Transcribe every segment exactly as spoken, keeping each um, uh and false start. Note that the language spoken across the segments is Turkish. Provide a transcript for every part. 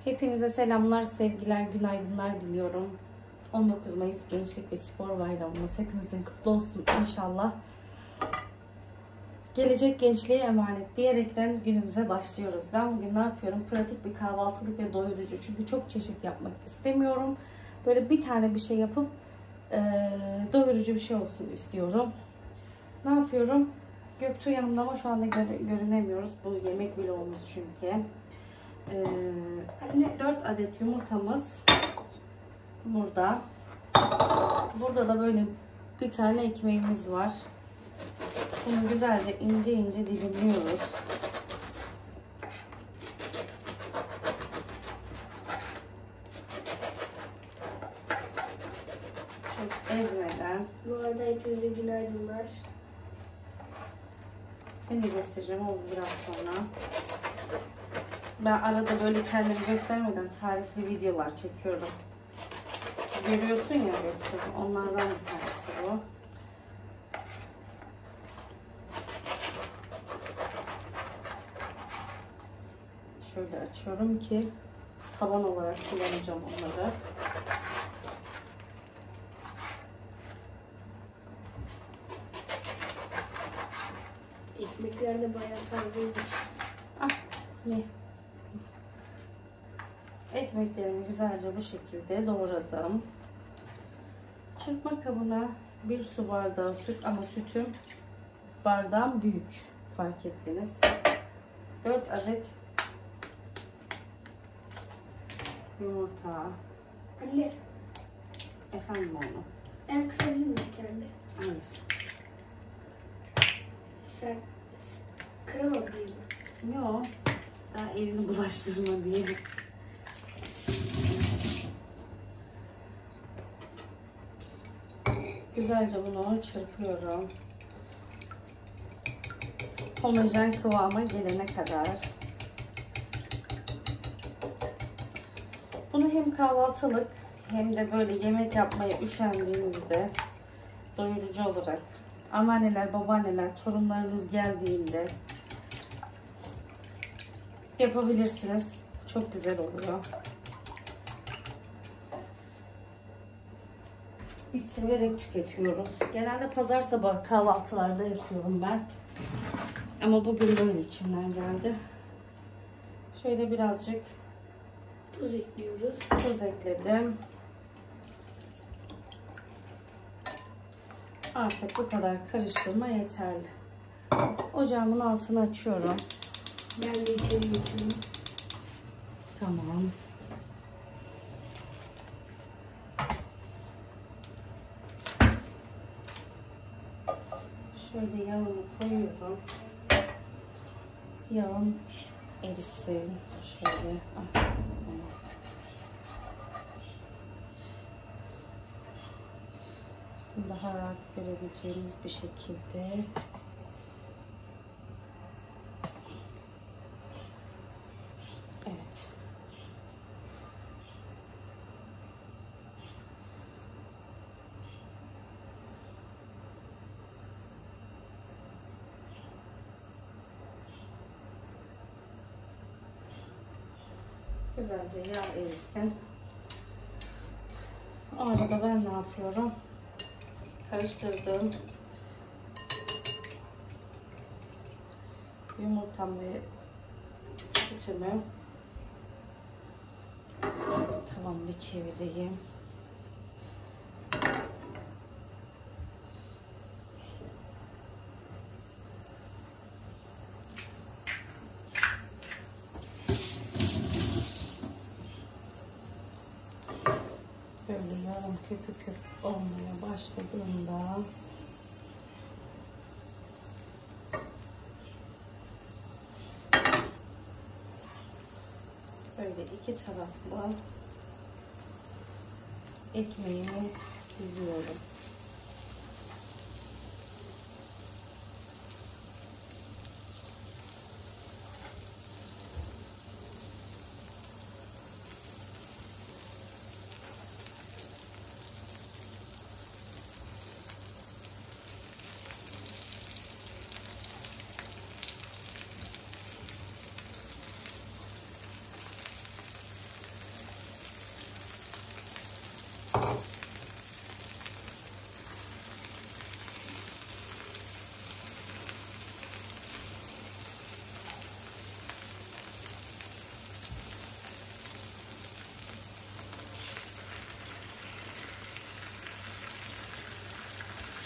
Hepinize selamlar, sevgiler, günaydınlar diliyorum. on dokuz Mayıs Gençlik ve Spor Bayramımız hepimizin kutlu olsun inşallah. Gelecek gençliğe emanet diyerekten günümüze başlıyoruz. Ben bugün ne yapıyorum? Pratik bir kahvaltılık ve doyurucu. Çünkü çok çeşit yapmak istemiyorum. Böyle bir tane bir şey yapıp e, doyurucu bir şey olsun istiyorum. Ne yapıyorum? Göktuğ yanımda ama şu anda gör, görünemiyoruz. Bu yemek vlogumuz çünkü. Ee, dört adet yumurtamız burada. Burada da böyle bir tane ekmeğimiz var. Bunu güzelce ince ince dilimliyoruz. Çok ezmeden. Bu arada hepinize günaydınlar. Seni de göstereceğim o biraz sonra. Ben arada böyle kendimi göstermeden tarifli videolar çekiyorum. Görüyorsun ya Göktuğ. Onlardan bir tanesi bu. Şöyle açıyorum ki taban olarak kullanacağım onları. Ekmekler de bayağı tazeymiş. Ah, ne? Ekmeklerimi güzelce bu şekilde doğradım. Çırpma kabına bir su bardağı süt, ama sütüm bardağım büyük, fark ettiniz. dört adet yumurta. Anne, Efendim oğlum? ben kırayım mı bir tane? Hayır. Sen kıramadın mı? Yok. Ben elini bulaştırma diye. Güzelce bunu çırpıyorum. Homojen kıvama gelene kadar. Bunu hem kahvaltılık hem de böyle yemek yapmaya üşendiğinizde doyurucu olarak, anneanneler, babaanneler, torunlarınız geldiğinde yapabilirsiniz. Çok güzel oluyor. Biz severek tüketiyoruz. Genelde pazar sabahı kahvaltılarda yapıyorum ben. Ama bugün böyle içimden geldi. Şöyle birazcık Tuz ekliyoruz. tuz ekledim. Artık bu kadar karıştırma yeterli. Ocağımın altını açıyorum. Ben de içeri geçiyorum. Tamam. Şöyle yağını koyuyorum. Yağım erisin. Şöyle. Şimdi daha rahat görebileceğiniz bir şekilde. Evet. Güzelce yağ erisin. O arada ben ne yapıyorum? Karıştırdığım yumurtam ve sütümü tamam bir çevireyim. Böyle yarım köpük köpük olmaya başladığında böyle iki taraflı ekmeğimi diziyorum.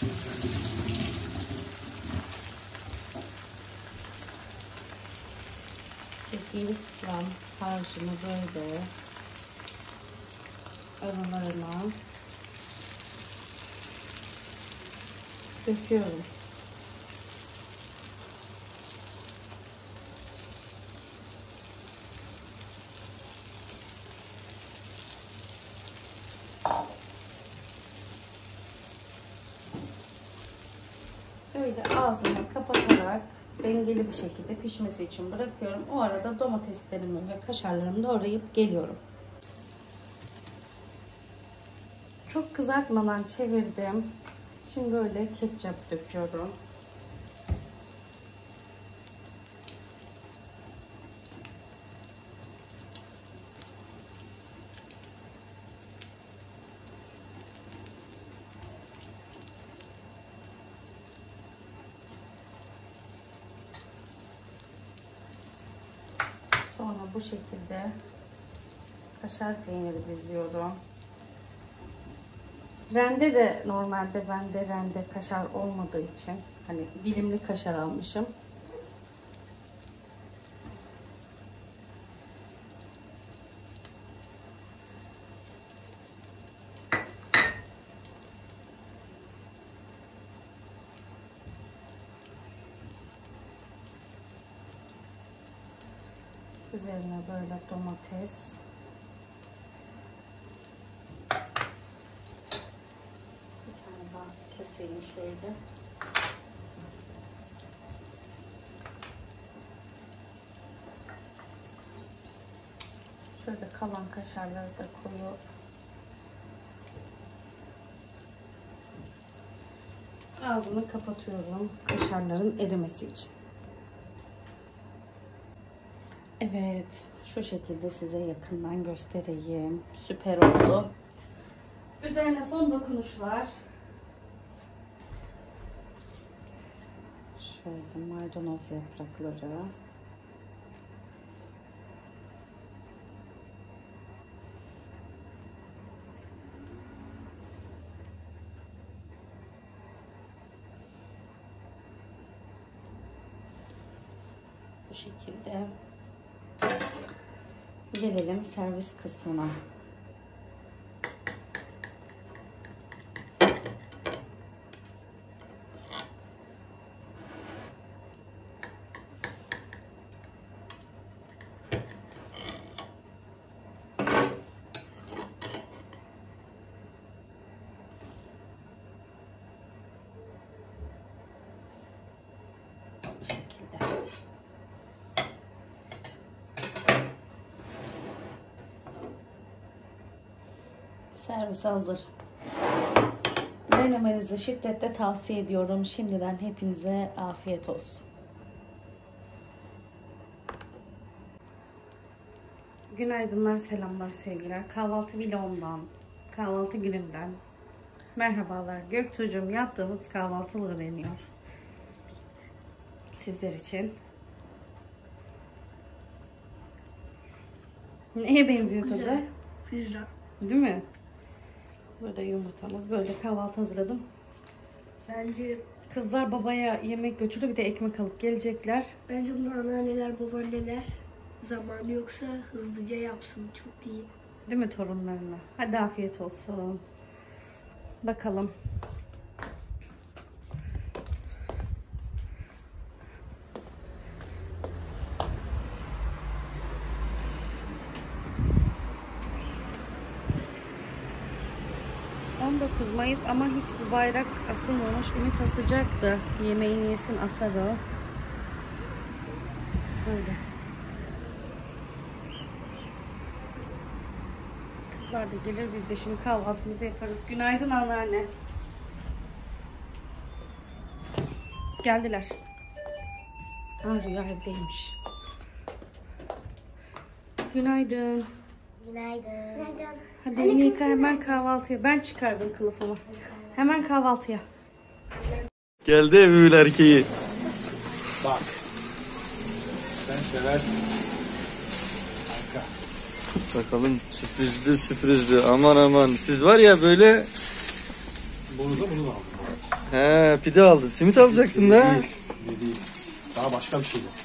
Bir gram harcını böyle aralarına döküyorum. Böyle ağzını kapatarak dengeli bir şekilde pişmesi için bırakıyorum. O arada domateslerimi ve kaşarlarımı doğrayıp geliyorum. Çok kızartmadan çevirdim. Şimdi böyle ketçap döküyorum. Sonra bu şekilde kaşar peyniri diziyorum. Rende de normalde bende rende kaşar olmadığı için hani dilimli kaşar almışım. Üzerine böyle domates. Bir tane daha keseyim şöyle. Şöyle kalan kaşarları da koyup ağzını kapatıyorum kaşarların erimesi için. Evet, şu şekilde size yakından göstereyim. Süper oldu. Üzerine son dokunuşlar. Şöyle maydanoz yaprakları. Bu şekilde. Gelelim servis kısmına. Bu şekilde. Servis hazır. Denemenizi şiddetle tavsiye ediyorum. Şimdiden hepinize afiyet olsun. Günaydınlar, selamlar, sevgiler. Kahvaltı vlogumdan, kahvaltı günümden merhabalar. Göktuğ'cum, yaptığımız kahvaltılığı deniyor. Sizler için. Neye benziyor tadı? Güzel. Pizza. Değil mi? Burada yumurtamız. Böyle kahvaltı hazırladım. Bence Kızlar babaya yemek götürdü. Bir de ekmek alıp gelecekler. bence bunu anneanneler, babaanneler zamanı yoksa hızlıca yapsın. Çok iyi. Değil mi torunlarına? Hadi afiyet olsun. Bakalım. on dokuz Mayıs ama hiçbir bayrak asılmamış. Ümit asacaktı. Yemeğini yesin, asar o. Böyle. Kızlar da gelir. Biz de şimdi kahvaltımızı yaparız. Günaydın anneanne. Geldiler. Ha, Rüya evdeymiş. Günaydın. Günaydın. Günaydın. Hadi elini yıka, hemen kahvaltıya. Ben çıkardım kılıfımı. Hemen kahvaltıya. Geldi evimin erkeği. Bak. Sen seversin. Kanka. Bakalım sürprizli sürprizli. Aman aman. Siz var ya böyle. Bunu da bunu da aldım. He, pide aldı. Simit alacaktın da. Değil. Değil, değil. Daha başka bir şey bu.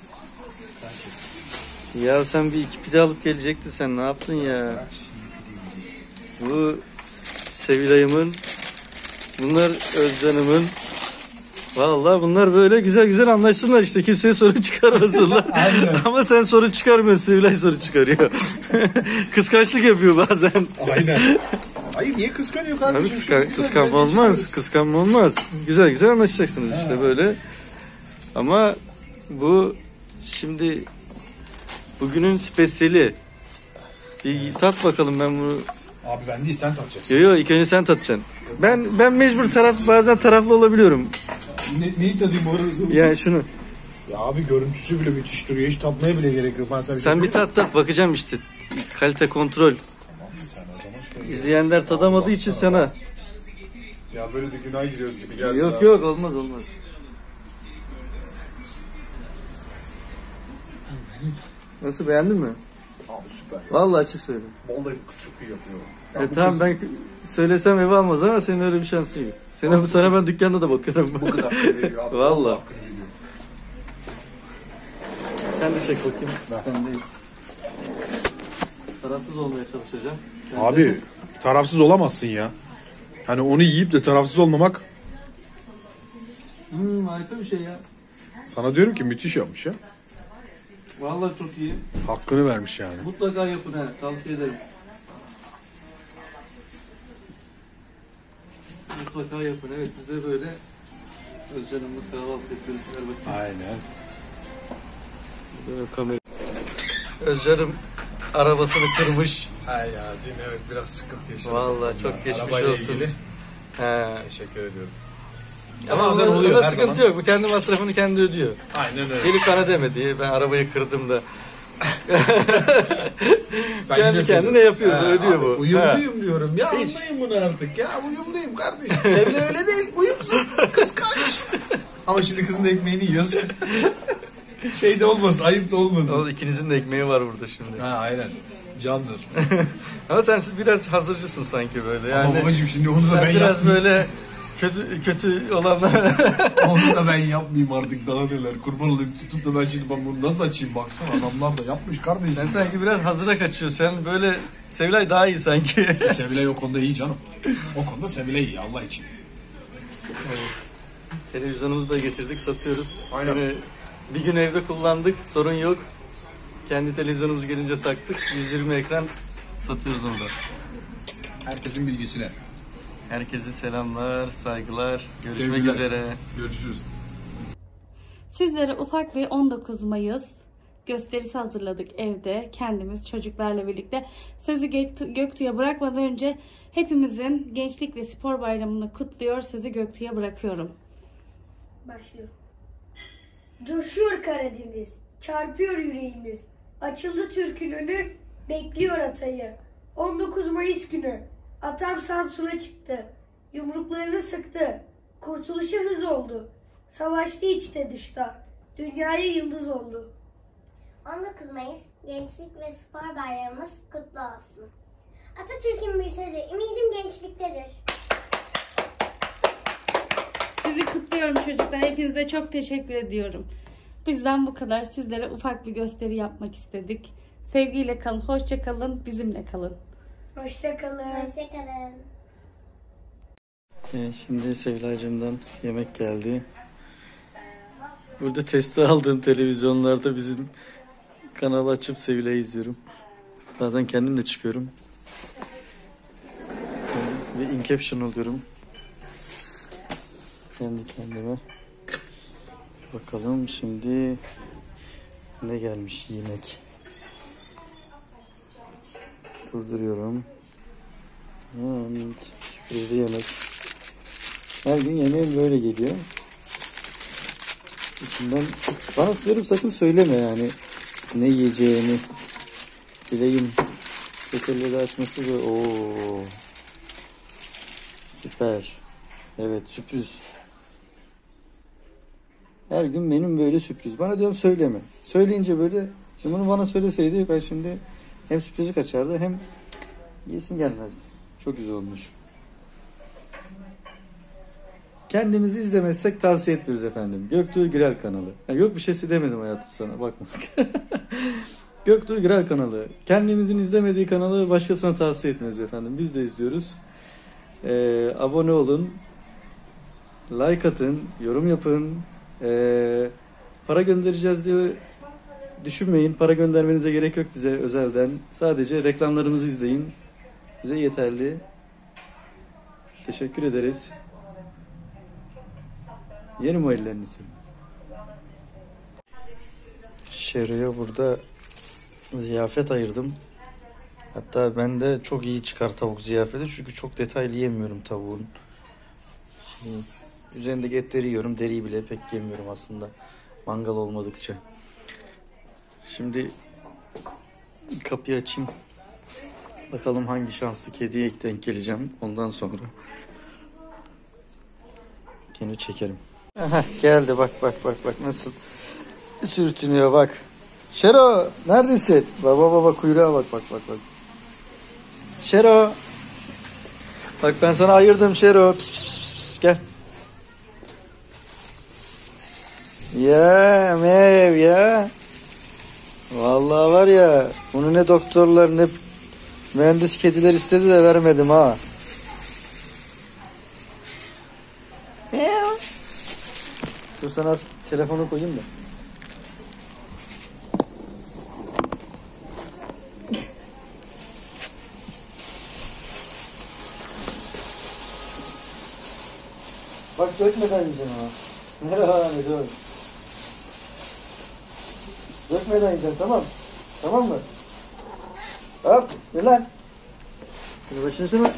Ya sen bir iki pide alıp gelecektin, sen ne yaptın ya? Bu Sevilay'ımın, bunlar Özcan'ımın. Vallahi bunlar böyle güzel güzel anlaşsınlar işte, kimseye sorun çıkarmasınlar. Ama sen sorun çıkarmıyorsun, Sevilay sorun çıkarıyor. Kıskançlık yapıyor bazen. Aynen. Hayır, niye kıskanıyor kardeşim? Abi kıskan, kıskanma olmaz, kıskanma olmaz. Güzel güzel anlaşacaksınız işte ha. Böyle. Ama bu şimdi bugünün spesiyeli. Bir tat bakalım, ben bunu. Abi ben değil, sen tatacaksın. Yok yok, ilk önce sen tatacaksın. Ben ben mecbur taraf, bazen taraflı olabiliyorum. Ne, neyi tadayım bu arada? Yani şunu. Ya abi görüntüsü bile müthiş duruyor. Hiç tatmaya bile gerek yok. Ben sana bir sen şey bir tat tat, bakacağım işte. Kalite kontrol. Tamam, sen o zaman şöyle. İzleyenler tadamadığı Allah için sana. Allah. Ya böyle de günah giriyoruz gibi geldi. Yok abi. yok, olmaz olmaz. Nasıl, beğendin mi? Abi süper. Vallahi açık söyle. Vallahi çok iyi yapıyor. Ya e tamam kız... ben söylesem eve almaz ama senin öyle bir şansın yok. Sana, sana ben dükkanda da bakıyorum. Bu kız hakkını veriyor abi. Vallahi. Sen de çek bakayım. Ben de tarafsız olmaya çalışacağım. Ben abi de... tarafsız olamazsın ya. Hani onu yiyip de tarafsız olmamak. Hmm, harika bir şey ya. Sana diyorum ki müthiş yapmış ya. Vallahi çok iyi. Hakkını vermiş yani. Mutlaka yapın ha, tavsiye ederim. Mutlaka yapın, evet, bize böyle Özcan'ımla kahvaltı yapıyoruz. Ver bakayım. Aynen. Böyle kamera. Özcan'ım arabasını kırmış. Hay ya, değil mi? Evet, biraz sıkıntı yaşadım. Vallahi çok geçmiş arabayla olsun. Ilgili. He. Teşekkür ediyorum. Ama bazen oluyor, her sıkıntı zaman. Yok. Bu kendi masrafını kendi ödüyor. Aynen öyle. Gelip bana demedi. Ben arabayı kırdım da. Ben kendi kendine yapıyor, ha, ödüyor abi, bu. Uyumluyum ha. Diyorum. Ya Hiç. anlayın bunu artık. Ya uyumluyum kardeşim. Evde öyle değil. Uyumsuz. Kıskanç. Ama şimdi kızın ekmeğini yiyorsun. Şey de olmasın. Ayıp da olmasın. Oğlum, ikinizin de ekmeği var burada şimdi. Ha aynen. Candır. Ama sen biraz hazırcısın sanki böyle. Yani ama babacığım şimdi onu da ben biraz yapmayayım. böyle kötü kötü olanlar. Onu da ben yapmayayım artık, daha neler. Kurban olayım, tutup da ben şimdi ben bunu nasıl açayım, baksana adamlar da yapmış kardeşim. Sen sanki biraz hazıra kaçıyorsun. Sen böyle, Sevilay daha iyi sanki. Sevilay o konuda iyi canım. O konuda Sevilay iyi, Allah için. Evet. Televizyonumuzu da getirdik, satıyoruz. Aynen. Yani bir gün evde kullandık, sorun yok. Kendi televizyonumuz gelince taktık. yüz yirmi ekran satıyoruz onu da. Herkesin bilgisine. Herkese selamlar, saygılar. Görüşmek Sevgiler. üzere. Görüşürüz. Sizlere ufak bir on dokuz Mayıs gösterisi hazırladık evde. Kendimiz çocuklarla birlikte. Sözü Göktuğ'a bırakmadan önce hepimizin Gençlik ve Spor Bayramı'nı kutluyor. Sözü Göktuğ'a bırakıyorum. Başlıyorum. Coşuyor Karadeniz, çarpıyor yüreğimiz. Açıldı Türk'ün önü, bekliyor atayı. on dokuz Mayıs günü atam Samsun'a çıktı. Yumruklarını sıktı. Kurtuluşa hız oldu. Savaştı içte dışta. Dünyaya yıldız oldu. on dokuz Mayıs Gençlik ve Spor Bayramımız kutlu olsun. Atatürk'ün bir sözü, ümidim gençliktedir. Sizi kutluyorum çocuklar. Hepinize çok teşekkür ediyorum. Bizden bu kadar. Sizlere ufak bir gösteri yapmak istedik. Sevgiyle kalın, hoşça kalın, bizimle kalın. Hoşça kalın. Hoşça kalın. Ee, şimdi Sevilay'cığımdan yemek geldi. Burada testi aldığım televizyonlarda bizim kanalı açıp Sevilay'ı izliyorum. Bazen kendim de çıkıyorum. Ve incaption oluyorum. Kendi kendime. Bakalım şimdi ne gelmiş yemek. Durduruyorum. Evet, sürpriz yemek. Her gün yemeğim böyle geliyor. İçinden bana diyorum, sakın söyleme yani ne yiyeceğini. Bileyim. Peteleri açması böyle. Oo. Süper. Evet, sürpriz. Her gün menüm böyle sürpriz. Bana diyorum söyleme. Söyleyince böyle, şimdi bunu bana söyleseydi ben şimdi hem sürprizi kaçardı hem yesim gelmezdi. Çok güzel olmuş. kendimizi izlemezsek tavsiye etmiyoruz efendim. Göktuğ Gürel kanalı. Ya yok bir şeysi demedim hayatım sana, bakma. Göktuğ Gürel kanalı. Kendimizin izlemediği kanalı başkasına tavsiye etmiyoruz efendim. Biz de izliyoruz. Ee, abone olun. Like atın. Yorum yapın. Ee, para göndereceğiz diye düşünmeyin. Para göndermenize gerek yok bize özelden. Sadece reklamlarımızı izleyin. Bize yeterli. Teşekkür ederiz. Yeni mi ellerinizi? Şero'ya burada ziyafet ayırdım. Hatta ben de çok iyi çıkar tavuk ziyafeti. Çünkü çok detaylı yemiyorum tavuğun. Şimdi üzerindeki etleri yiyorum. Deriyi bile pek yemiyorum aslında. Mangal olmadıkça. Şimdi kapıyı açayım. Bakalım hangi şanslı kediye denk geleceğim. Ondan sonra yine çekerim. Aha, geldi bak bak bak bak nasıl sürtünüyor bak. Şero neredesin? Baba baba kuyruğa bak bak bak bak. Şero. Bak ben sana ayırdım Şero. Pis pis pis pis gel. Ya mev ya. Vallahi var ya bunu ne doktorlar ne mühendis kediler istedi de vermedim ha. Dur sana telefonu koyayım da. Bak dökmeden yiyeceğim ha. Merhaba ne diyorum. Dökmeden yiyeceğim tamam. Tamam mı? Hop ne lan? Dur başını şuna.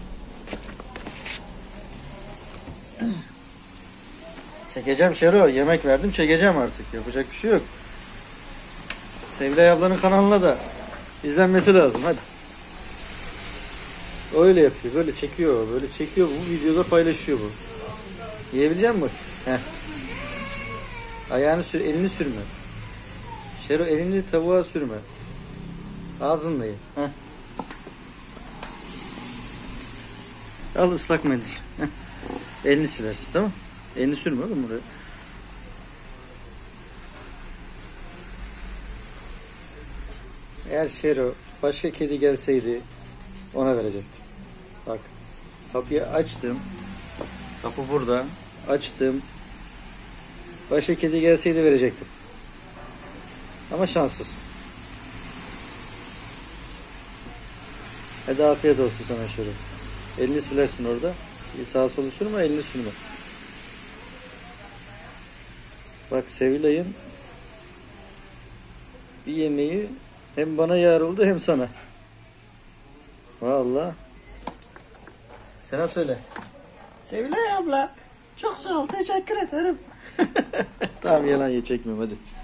Çekeceğim Şero. Yemek verdim çekeceğim artık. Yapacak bir şey yok. Sevilay ablanın kanalına da izlenmesi lazım hadi. Öyle yapıyor. Böyle çekiyor. Böyle çekiyor. Bu videoda paylaşıyor bu. Yiyebilecek misin? Heh. Ayağını sür, elini sürme. Şero elini tavuğa sürme. Ağzınla ye. Heh. Al ıslak mendil. Heh. Elini silersin tamam. Elini sürme oğlum buraya. Eğer Şero başka kedi gelseydi ona verecektim. Bak kapıyı açtım. Kapı burada. Açtım. Başka kedi gelseydi verecektim. Ama şanssız. Hadi afiyet olsun sana Şero. Elini silersin orada. Sağa solu sürme, elini sürme. Bak Sevilay'ın bir yemeği hem bana yar oldu hem sana. Vallahi. Selam söyle. Sevilay abla. Çok sağ ol. Teşekkür ederim. Tamam yalan ye çekmiyorum hadi.